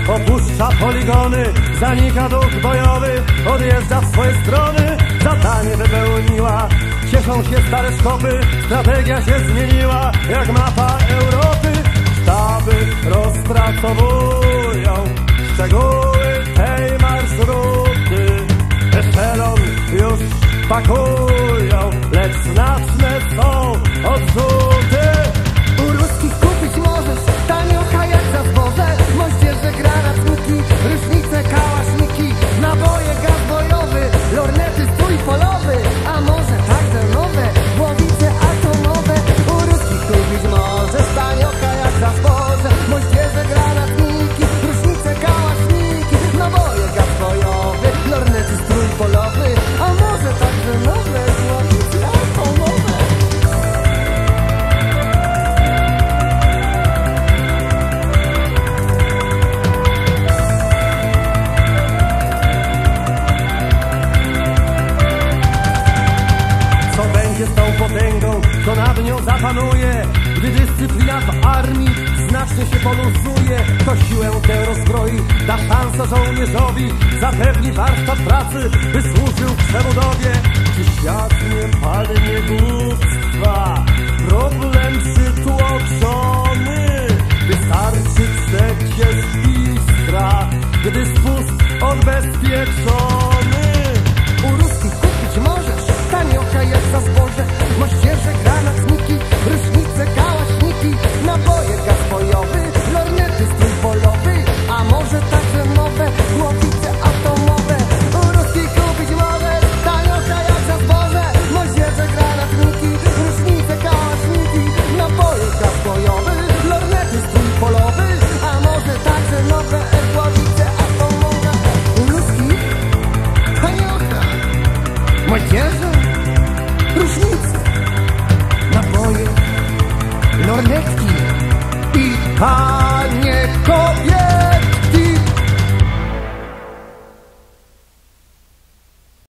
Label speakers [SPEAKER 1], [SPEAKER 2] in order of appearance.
[SPEAKER 1] opuszcza poligony, zanika duch bojowy, odjeżdża w swoje strony. Zadanie wypełniła, cieszą się stare szkopy, strategia się zmieniła jak mapa Europy. Sztaby rozpracowują szczegóły tej marszruty, eszelon już pakują, lecz znaczne są odrzuty.
[SPEAKER 2] U ruskich kupić możesz taniocha jak za zboże, moździerze, granatniki, ryżnice, kałaszniki, naboje, gaz bojowy, lornety, strój polowy, a może także nowe głowice atomowe. U ruskich kupić możesz taniocha jak za zboże, moździerze, granatniki, ryżnice, kałaszniki, naboje, gaz bojowy, lornety, strój polowy, a może także nowe głowice atomowe.
[SPEAKER 1] Z tą potęgą, co nad nią zapanuje, gdy dyscyplina w armii znacznie się poluzuje, to siłę tę rozkroi, da szansę żołnierzowi, zapewni warsztat pracy, by służył w przebudowie. Czy świat nie padnie głupstwa, problem przytłoczony, wystarczy trzecie z bistra, gdy spust odbezpieczony.
[SPEAKER 2] U ruskich kupić możesz taniocha jak za zboże, moździerze, granatniki, ryżnice, kałaszniki, naboje, gaz bojowy, lornety, strój polowy, a może także nowe głowice atomowe. U ruskich kupić możesz taniocha jak za zboże, moździerze, granatniki, ryżnice, kałaszniki, naboje, gaz bojowy, lornety, strój polowy, a może także nowe głowice atomowe. U ruskich taniocha, moździerze, różnice, naboje, lornetki i